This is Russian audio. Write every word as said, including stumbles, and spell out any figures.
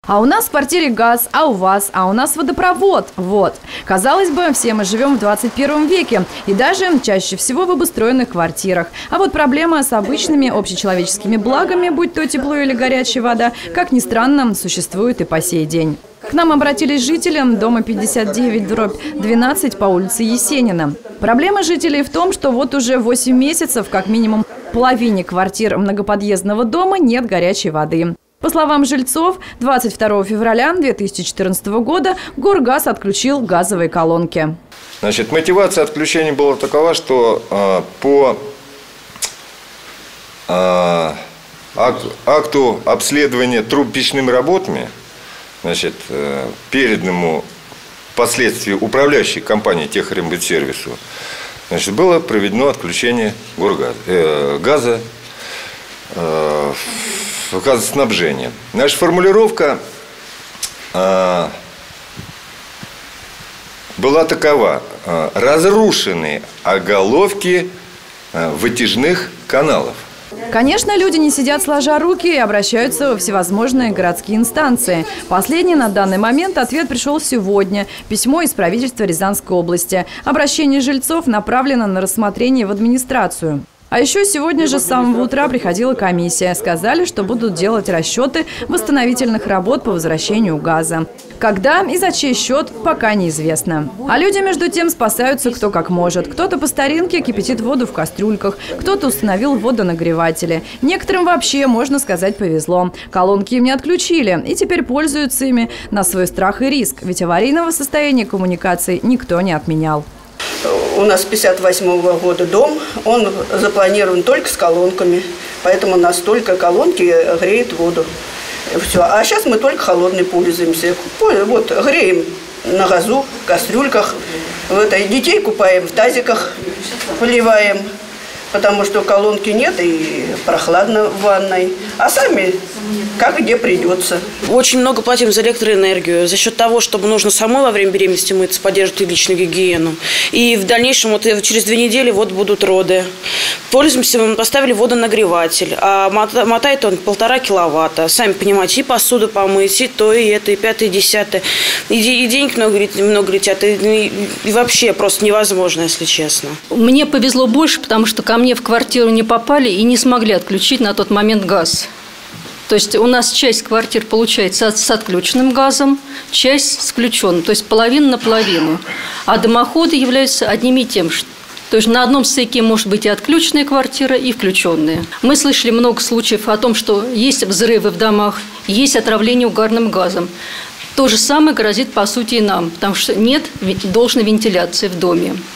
А у нас в квартире газ, а у вас, а у нас водопровод. Вот. Казалось бы, все мы живем в двадцать первом веке. И даже чаще всего в обустроенных квартирах. А вот проблема с обычными общечеловеческими благами, будь то тепло или горячая вода, как ни странно, существует и по сей день. К нам обратились жители дома пятьдесят девять дробь двенадцать по улице Есенина. Проблема жителей в том, что вот уже восемь месяцев, как минимум, в половине квартир многоподъездного дома нет горячей воды. По словам жильцов, двадцать второго февраля две тысячи четырнадцатого года Горгаз отключил газовые колонки. Значит, мотивация отключения была такова, что э, по э, ак, акту обследования труб печными работами, значит, э, переданному впоследствии управляющей компании Техрембытсервису, значит, было проведено отключение горгаза, э, газа, э, газоснабжения. Наша формулировка э, была такова: э, разрушены оголовки э, вытяжных каналов. Конечно, люди не сидят сложа руки и обращаются во всевозможные городские инстанции. Последний на данный момент ответ пришел сегодня. Письмо из правительства Рязанской области. Обращение жильцов направлено на рассмотрение в администрацию. А еще сегодня же с самого утра приходила комиссия. Сказали, что будут делать расчеты восстановительных работ по возвращению газа. Когда и за чей счет, пока неизвестно. А люди, между тем, спасаются кто как может. Кто-то по старинке кипятит воду в кастрюльках, кто-то установил водонагреватели. Некоторым вообще, можно сказать, повезло. Колонки им не отключили и теперь пользуются ими на свой страх и риск. Ведь аварийного состояния коммуникаций никто не отменял. У нас пятьдесят восьмого года дом, он запланирован только с колонками, поэтому у нас только колонки греют воду. Все. А сейчас мы только холодной пользуемся. Вот греем на газу, в кастрюльках, вот, детей купаем в тазиках, поливаем, потому что колонки нет и прохладно в ванной. А сами как где придется. Очень много платим за электроэнергию. За счет того, чтобы нужно самой во время беременности мыться, поддерживать личную гигиену. И в дальнейшем, вот через две недели, вот будут роды. Пользуемся, мы поставили водонагреватель. А мотает он полтора киловатта. Сами понимаете, и посуду помыть, и то, и это, и пятое, и десятое. И, и денег много, много летят. И, и вообще просто невозможно, если честно. Мне повезло больше, потому что ко мне в квартиру не попали и не смогли отключить на тот момент газ. То есть у нас часть квартир получается с отключенным газом, часть с включенным, то есть половина на половину. А дымоходы являются одним и тем же. То есть на одном стыке может быть и отключенная квартира, и включенная. Мы слышали много случаев о том, что есть взрывы в домах, есть отравление угарным газом. То же самое грозит, по сути, и нам, потому что нет должной вентиляции в доме.